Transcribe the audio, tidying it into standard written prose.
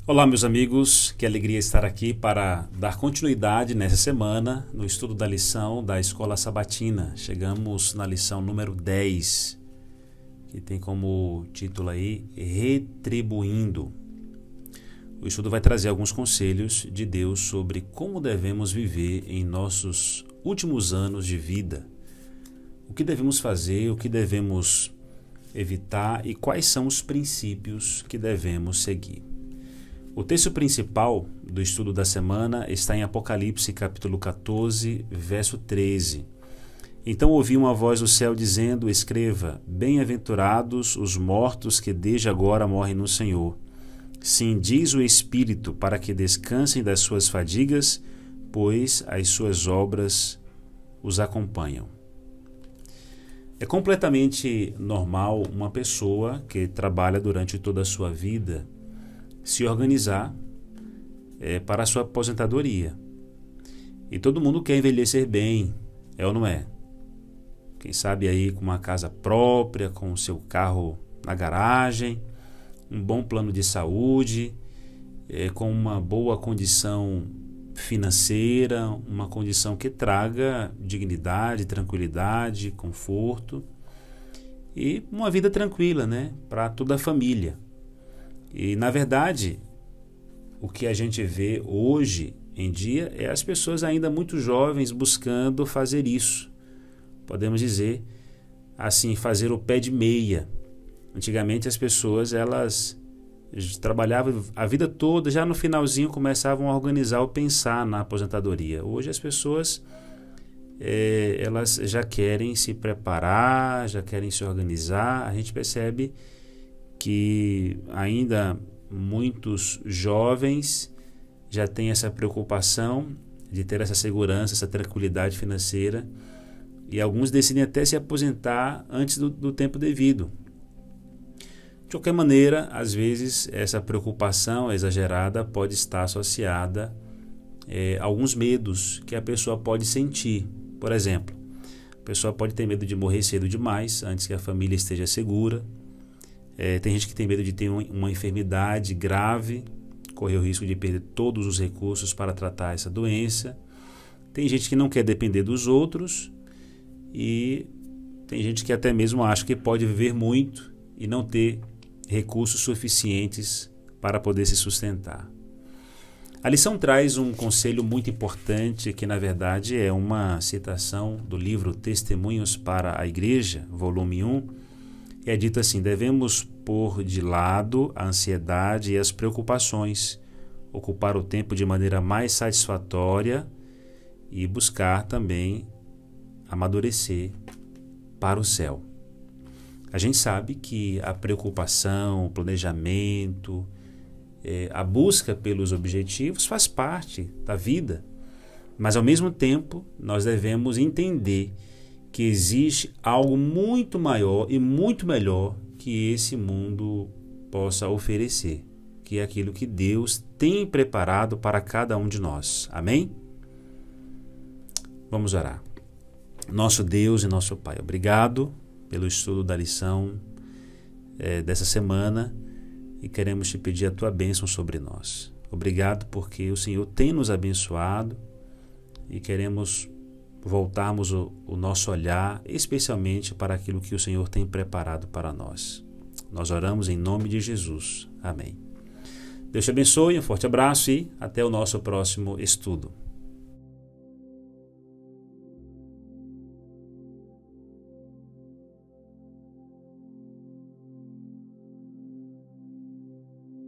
Olá, meus amigos, que alegria estar aqui para dar continuidade nessa semana no estudo da lição da Escola Sabatina. Chegamos na lição número 10, que tem como título aí Retribuindo. O estudo vai trazer alguns conselhos de Deus sobre como devemos viver em nossos últimos anos de vida. O que devemos fazer, o que devemos evitar e quais são os princípios que devemos seguir. O texto principal do estudo da semana está em Apocalipse capítulo 14, verso 13. Então ouvi uma voz do céu dizendo: escreva, bem-aventurados os mortos que desde agora morrem no Senhor. Sim, diz o Espírito, para que descansem das suas fadigas, pois as suas obras os acompanham. É completamente normal uma pessoa que trabalha durante toda a sua vida se organizar para a sua aposentadoria. E todo mundo quer envelhecer bem, é ou não é? Quem sabe aí com uma casa própria, com o seu carro na garagem, um bom plano de saúde, com uma boa condição financeira, uma condição que traga dignidade, tranquilidade, conforto e uma vida tranquila, né, para toda a família. E, na verdade, o que a gente vê hoje em dia é as pessoas ainda muito jovens buscando fazer isso. Podemos dizer assim, fazer o pé de meia. Antigamente as pessoas elas trabalhavam a vida toda, já no finalzinho começavam a organizar ou pensar na aposentadoria. Hoje as pessoas elas já querem se preparar, já querem se organizar. A gente percebe que ainda muitos jovens já têm essa preocupação de ter essa segurança, essa tranquilidade financeira, e alguns decidem até se aposentar antes do tempo devido. De qualquer maneira, às vezes essa preocupação exagerada pode estar associada a alguns medos que a pessoa pode sentir. Por exemplo, a pessoa pode ter medo de morrer cedo demais, antes que a família esteja segura. Tem gente que tem medo de ter uma enfermidade grave, correr o risco de perder todos os recursos para tratar essa doença. Tem gente que não quer depender dos outros e tem gente que até mesmo acha que pode viver muito e não ter recursos suficientes para poder se sustentar. A lição traz um conselho muito importante que, na verdade, é uma citação do livro Testemunhos para a Igreja, volume 1. É dito assim: devemos pôr de lado a ansiedade e as preocupações, ocupar o tempo de maneira mais satisfatória e buscar também amadurecer para o céu. A gente sabe que a preocupação, o planejamento, a busca pelos objetivos faz parte da vida, mas ao mesmo tempo nós devemos entender que existe algo muito maior e muito melhor que esse mundo possa oferecer, que é aquilo que Deus tem preparado para cada um de nós. Amém? Vamos orar. Nosso Deus e nosso Pai, obrigado pelo estudo da lição dessa semana e queremos te pedir a tua bênção sobre nós. Obrigado porque o Senhor tem nos abençoado e queremos voltarmos o nosso olhar especialmente para aquilo que o Senhor tem preparado para nós. Nós oramos em nome de Jesus. Amém. Deus te abençoe, um forte abraço e até o nosso próximo estudo.